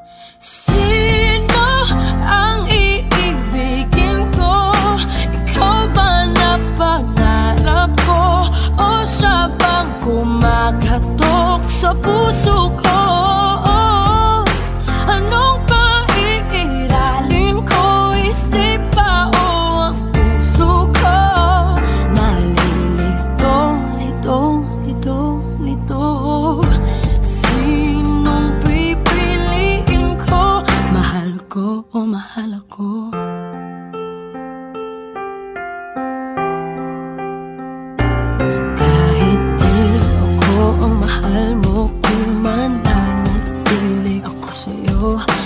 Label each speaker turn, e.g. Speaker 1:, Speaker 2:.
Speaker 1: Sino ang iibigin ko? Ikaw ba na pangarap ko? O siya bang kumakatok sa puso ko? Anong paiiralin ko? Isip ba o ang puso ko? Nalilito, lito, lito, lito. Sinong pipiliin ko? Mahal ko o mahal ako? Kahit di ako ang mahal mo, kung mananatili ako sa'yo,